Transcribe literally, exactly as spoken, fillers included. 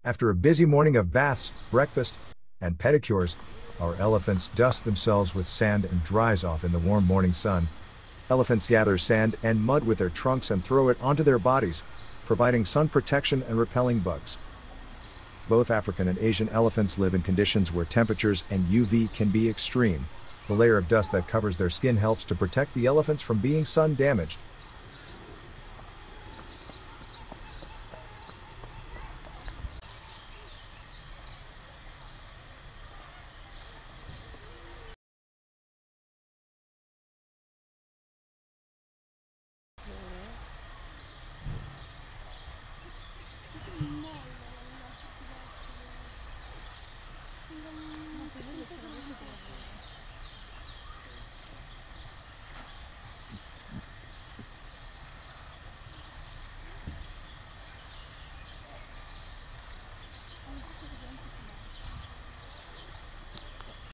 After a busy morning of baths, breakfast, and pedicures, our elephants dust themselves with sand and dries off in the warm morning sun. Elephants gather sand and mud with their trunks and throw it onto their bodies, providing sun protection and repelling bugs. Both African and Asian elephants live in conditions where temperatures and U V can be extreme. The layer of dust that covers their skin helps to protect the elephants from being sun damaged.